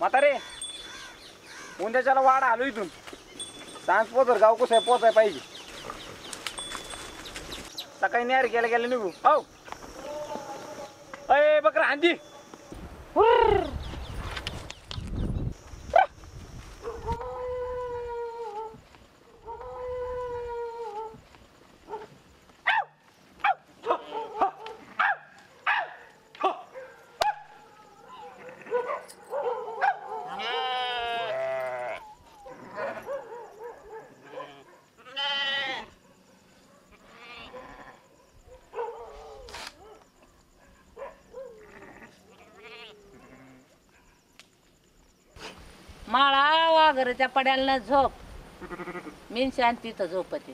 म्हातारे उद्याच्याला वाडा आलो इथून सांग पोचर गाव कसं आहे पोचाय पाहिजे सकाळी न्यार गेल्या गेल्या निघू हो अय बकरा हांदी माळा वाघरच्या पड्याला झोप मीन शांतीत झोपते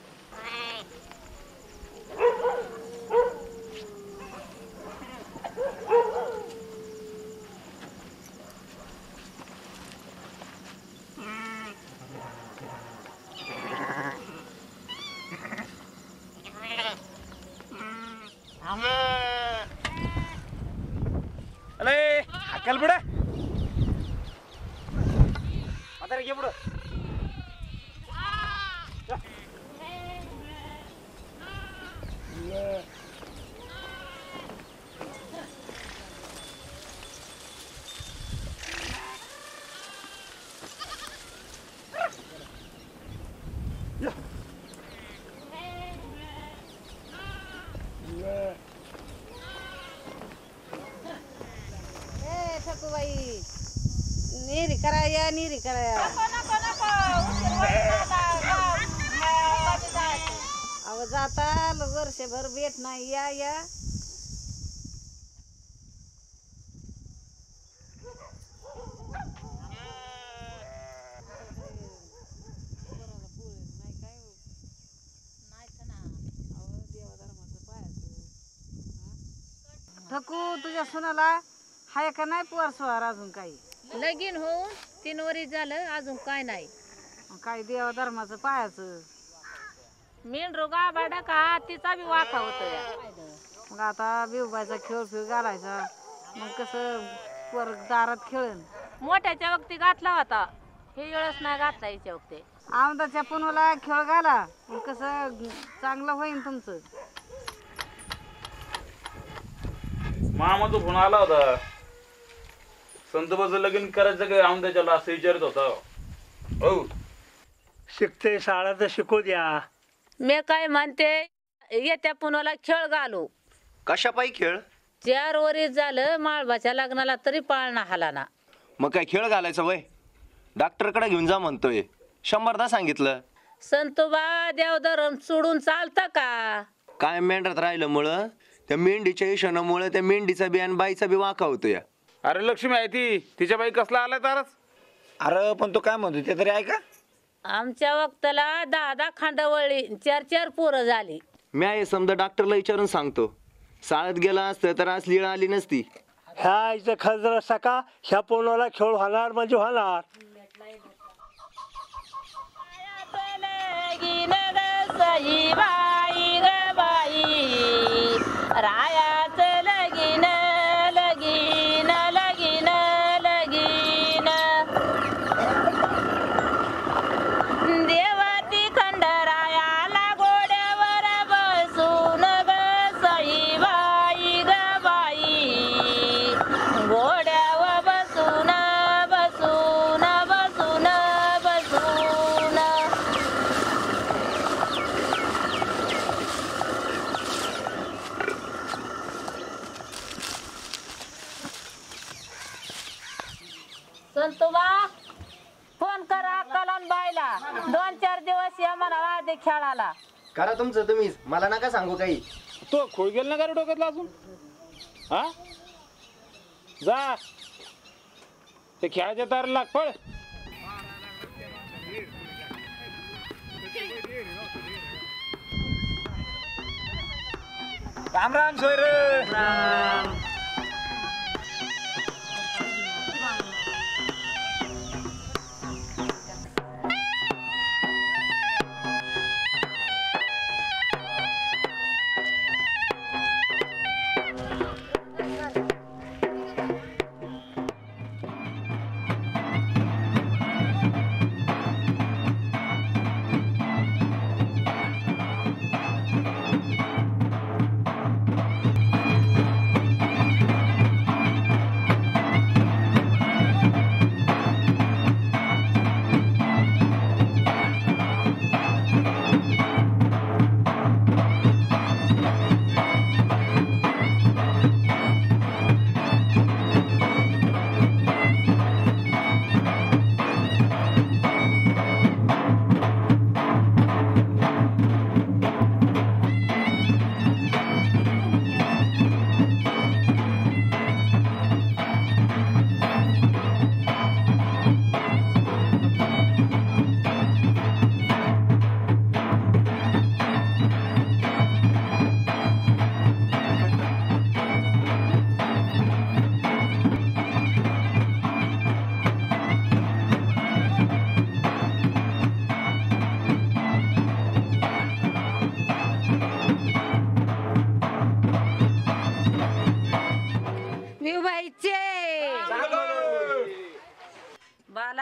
अरे अक्कल बुडा म्हातारे घे पुढं ठकूबाई निरी कराया निरी कराया अहो जाता वर्षभर भेट नाही या या ठकू तुझ्या सुनाला हाय का नाही पोर स्वार अजून काही लगीन होऊन 3 वर्ष झालं अजून काय नाही काही देवा धर्माचं पायाचं मेंढरो गाबाडा का तिचा बी वाखा होतो मग आता बिवबायचा खेळ घालायचा मग कसं पोर दारात खेळन मोठ्याच्या वक्ती घातला होता हे वेळच नाही घातला याच्या वक्ती आमदाच्या पुनला खेळ घाला मग कसं चांगलं होईन तुमचं मामा तो फोन आला होता संतोबाचं लगीन करायचं काय आमदाच्याला असं विचारत होता हो शिकते शाळा तर शिकू द्या मी काय म्हणते येत्या पुण्याला खेळ घालू कशापायी खेळ 4 वर्ष झालं माळबाच्या लग्नाला तरी पाळणा हालाना मग काय खेळ घालायचं वय डॉक्टरकडे घेऊन जा म्हणतोय 100दा सांगितलं संतोबा देवधर्म सोडून चालतं का काय मेंढरात राहिलं मुळे त्या मेंढीच्या इशानामुळे त्या मेंढीचा बी आणि बाईचा बी वाका होतोय अरे लक्ष्मी आहे ती तिच्या बाई कसला आलाय तारच अरे पण तो काय म्हणतो ते तरी ऐका आमच्या वक्ताला 10 खांडवळी 4 पोरं झाली मी आहे समजा डॉक्टरला विचारून सांगतो शाळेत गेला असतं तर आज लीळ आली नसती ह्या इथं खजर सका ह्या पोनाला खेळ होणार म्हणजे होणार रायाचं लगीन लगीन लगीन लगीन देवाती खंडरायाला घोड्यावर बसून बसई बाई ग बाई घोड्यावर बसून बसून बसून बसून संतोबा फोन करा अक्काला बायला 2-4 दिवस या म्हणा आधी खेळाला करा तुमचं तुम्हीच मला नका सांगू काही तो खोळ गेल ना का रे डोक्यातला अजून हा जा ते खेळाच्या तारला लाग पळ राम राम सोयर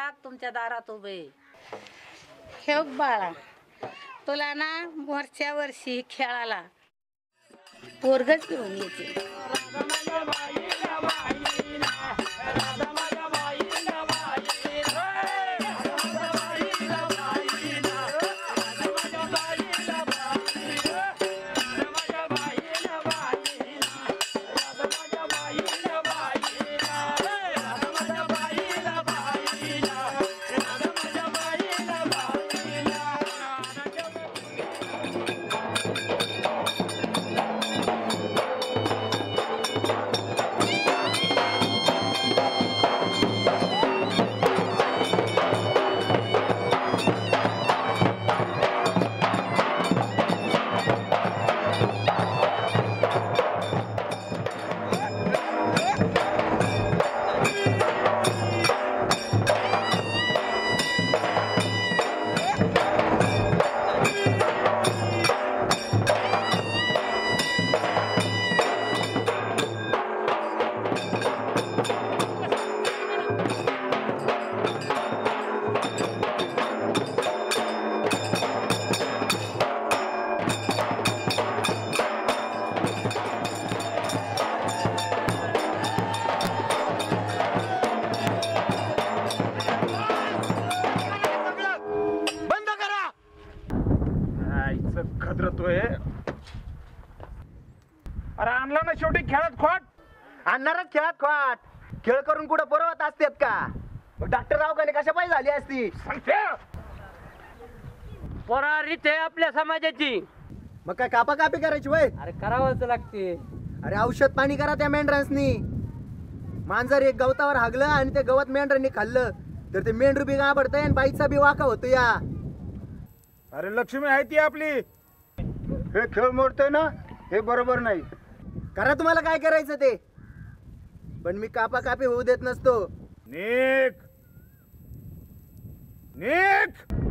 वाघ तुमच्या दारात उभे. हे बघ बाळा, तुला ना वरच्या वर्षी खेळाला पोरगच घेऊन येते. खतरतोय. अरे आणला ना शेवटी खेळात खोट. आणणारच खेळात खोट. खेळ करून कुठं बरोबर असतात का? डॉक्टर रावकाने कशा पाहिजे झाली असती. पोरा रीत आहे आपल्या समाजाची. मग काय कापाकापी करायची वय? अरे करावंच लागते. अरे औषध पाणी करा त्या मेंढरांसनी. मांजर एक गवतावर हागलं आणि ते गवत मेंढरांनी खाल्लं तर ते मेंढरू बी गाबडतंय आणि बाईचा बी वाका होतो या. अरे लक्ष्मी आहे ती आपली. हे खेळ मोडतोय ना, हे बरोबर नाही. करा तुम्हाला काय करायचं ते, पण मी कापाकापी होऊ देत नसतो. निक निक